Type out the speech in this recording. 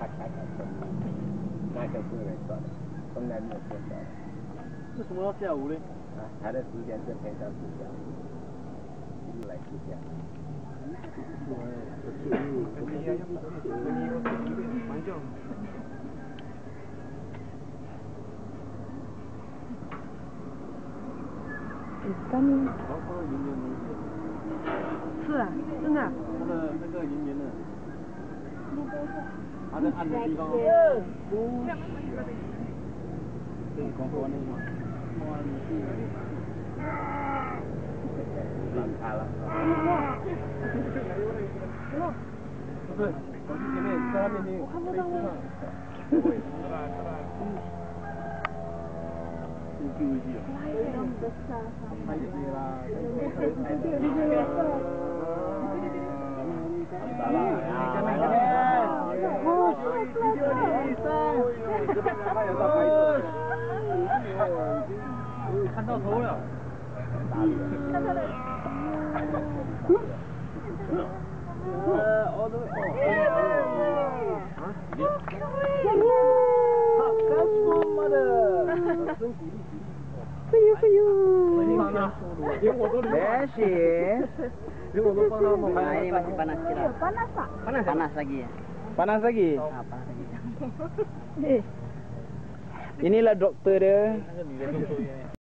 那个是没错的，从来没有见到的。 为什么要下午呢？ 啊，它的时间是陪到睡觉，一路来睡觉。 是啊，真的。 它的那个圆圆的，它的暗的地方，可以光说那个吗？ 放开了。 不是，手机前面在他面前，我看不到啊。对，注意点。拍戏啦，看到头了。 看到了。 Ini masih panas kira. Panas pak? Panas lagi ya. Panas lagi? Panas lagi. Inilah doktor dia.